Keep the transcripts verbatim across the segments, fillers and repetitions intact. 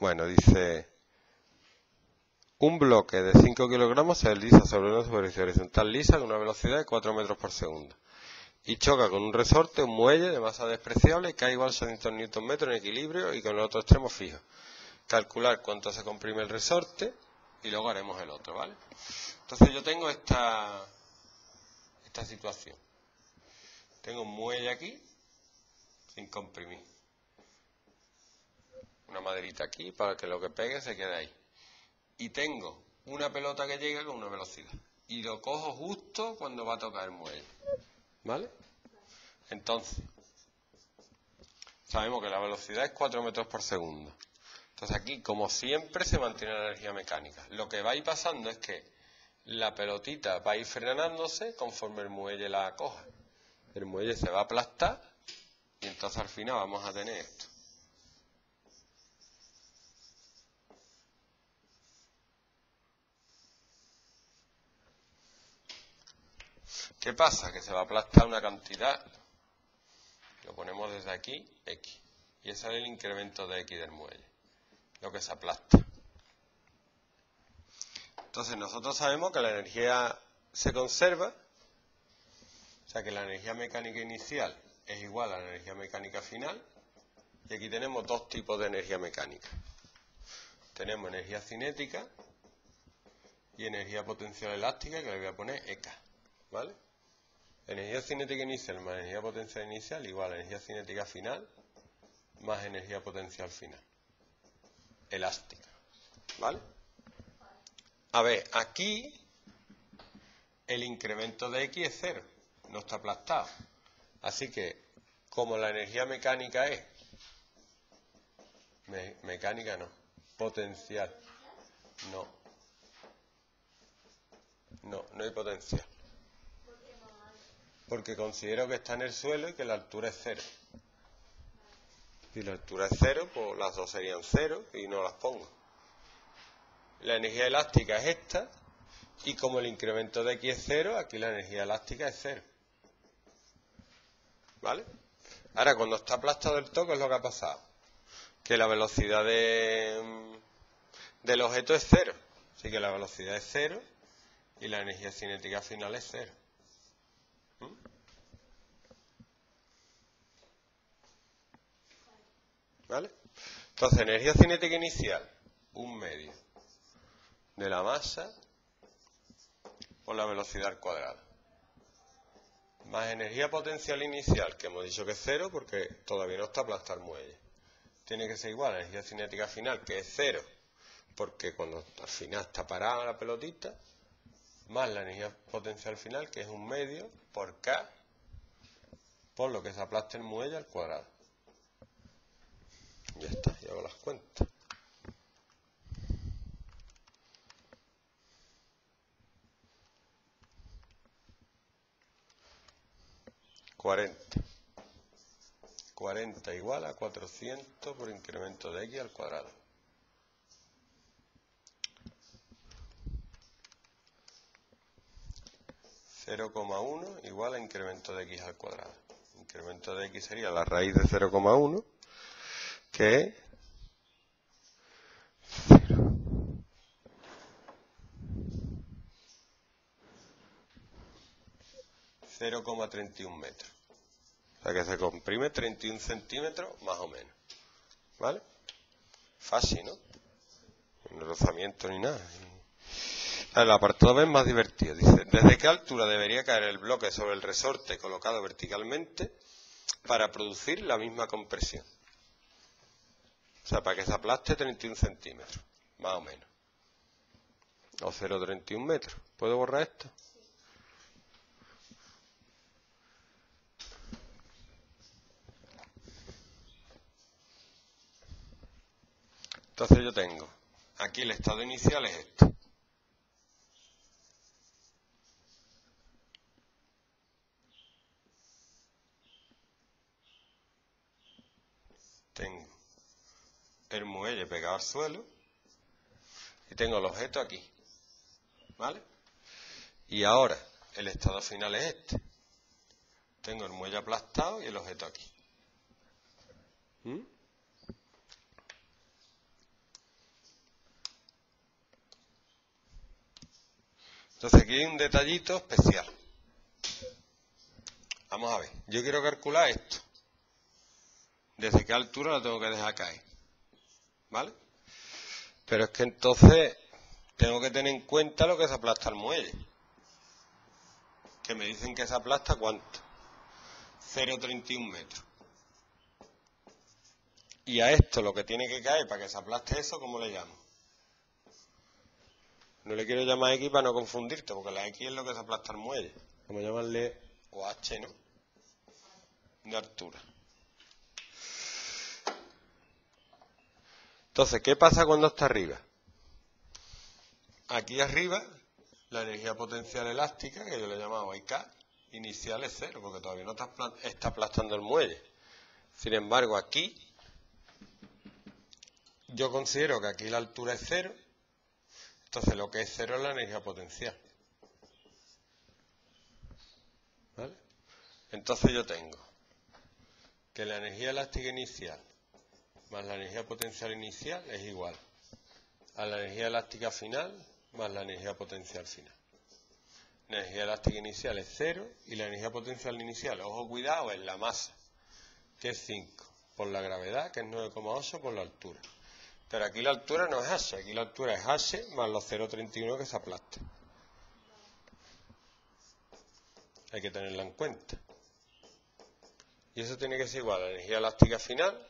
Bueno, dice, un bloque de cinco kilogramos se desliza sobre una superficie horizontal lisa con una velocidad de cuatro metros por segundo y choca con un resorte, un muelle de masa despreciable y cae igual a seiscientos newton metros en equilibrio y con el otro extremo fijo. Calcular cuánto se comprime el resorte y luego haremos el otro, ¿vale? Entonces yo tengo esta, esta situación. Tengo un muelle aquí sin comprimir. Una maderita aquí para que lo que pegue se quede ahí. Y tengo una pelota que llega con una velocidad. Y lo cojo justo cuando va a tocar el muelle. ¿Vale? Entonces, sabemos que la velocidad es cuatro metros por segundo. Entonces aquí, como siempre, se mantiene la energía mecánica. Lo que va a ir pasando es que la pelotita va a ir frenándose conforme el muelle la coja. El muelle se va a aplastar y entonces al final vamos a tener esto. ¿Qué pasa? Que se va a aplastar una cantidad, lo ponemos desde aquí, X, y ese es el incremento de X del muelle, lo que se aplasta. Entonces nosotros sabemos que la energía se conserva, o sea que la energía mecánica inicial es igual a la energía mecánica final, y aquí tenemos dos tipos de energía mecánica. Tenemos energía cinética y energía potencial elástica, que le voy a poner E K, ¿vale? Energía cinética inicial más energía potencial inicial igual a energía cinética final más energía potencial final. Elástica. ¿Vale? A ver, aquí el incremento de X es cero. No está aplastado. Así que, como la energía mecánica es... Me, mecánica no. Potencial. No. No, no hay potencial. Porque considero que está en el suelo y que la altura es cero. Si la altura es cero, pues las dos serían cero y no las pongo. La energía elástica es esta, y como el incremento de X es cero, aquí la energía elástica es cero. ¿Vale? Ahora, cuando está aplastado el toque, ¿qué es lo que ha pasado? Que la velocidad de, del objeto es cero. Así que la velocidad es cero y la energía cinética final es cero. ¿Mm? ¿Vale? Entonces, energía cinética inicial, un medio de la masa por la velocidad al cuadrado. Más energía potencial inicial, que hemos dicho que es cero porque todavía no está aplastado el muelle. Tiene que ser igual a la energía cinética final, que es cero, porque cuando al final está parada la pelotita, más la energía potencial final, que es un medio, por K, por lo que se aplasta el muelle al cuadrado. Ya está, ya hago las cuentas. cuarenta. cuarenta igual a cuatrocientos por incremento de X al cuadrado. cero coma uno igual a incremento de X al cuadrado. Incremento de X sería la raíz de cero coma uno, que es cero coma treinta y uno metros. O sea que se comprime treinta y un centímetros más o menos. ¿Vale? Fácil, ¿no? No rozamiento ni nada. El apartado B es más divertido. Dice, ¿desde qué altura debería caer el bloque sobre el resorte colocado verticalmente para producir la misma compresión? O sea, para que se aplaste treinta y un centímetros, más o menos. O cero coma treinta y uno metros. ¿Puedo borrar esto? Entonces yo tengo, aquí el estado inicial es este. Tengo el muelle pegado al suelo y tengo el objeto aquí. ¿Vale? Y ahora el estado final es este. Tengo el muelle aplastado y el objeto aquí. ¿Mm? Entonces aquí hay un detallito especial. Vamos a ver, yo quiero calcular esto. ¿Desde qué altura la tengo que dejar caer? ¿Vale? Pero es que entonces tengo que tener en cuenta lo que se aplasta el muelle. Que me dicen que se aplasta ¿cuánto? cero coma treinta y uno metros. Y a esto lo que tiene que caer para que se aplaste eso, ¿cómo le llamo? No le quiero llamar X para no confundirte, porque la X es lo que se aplasta el muelle. Vamos a llamarle o H, ¿no? De altura. Entonces, ¿qué pasa cuando está arriba? Aquí arriba, la energía potencial elástica, que yo le he llamado I K, inicial es cero, porque todavía no está, está aplastando el muelle. Sin embargo, aquí, yo considero que aquí la altura es cero, entonces lo que es cero es la energía potencial. ¿Vale? Entonces yo tengo que la energía elástica inicial más la energía potencial inicial es igual a la energía elástica final más la energía potencial final. La energía elástica inicial es cero y la energía potencial inicial, ojo cuidado, es la masa, que es cinco, por la gravedad, que es nueve coma ocho, por la altura. Pero aquí la altura no es H, aquí la altura es H más los cero coma treinta y uno que se aplasta. Hay que tenerla en cuenta. Y eso tiene que ser igual a la energía elástica final,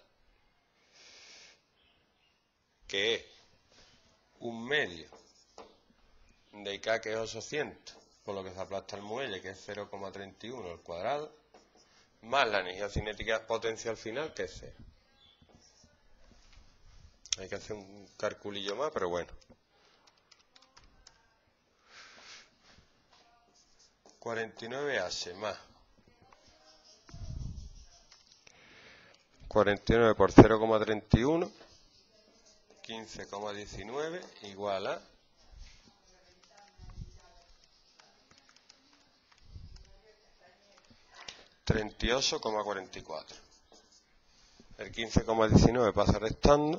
que es un medio de I K, que es ochocientos, por lo que se aplasta el muelle, que es cero coma treinta y uno al cuadrado, más la energía cinética potencial final, que es cero. Hay que hacer un calculillo más, pero bueno. cuarenta y nueve H más cuarenta y nueve por cero coma treinta y uno, quince coma diecinueve, igual a treinta y ocho coma cuarenta y cuatro. El quince coma diecinueve pasa restando.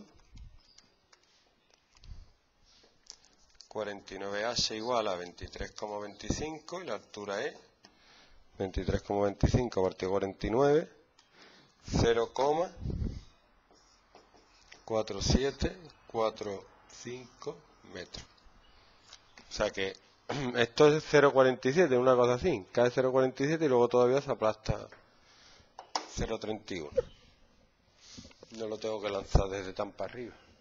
cuarenta y nueve H igual a veintitrés coma veinticinco y la altura es veintitrés coma veinticinco partido cuarenta y nueve, cero coma cuatro siete cuatro cinco metros. O sea que esto es cero coma cuarenta y siete, una cosa así, cae cero coma cuarenta y siete y luego todavía se aplasta cero coma treinta y uno. No lo tengo que lanzar desde tan para arriba.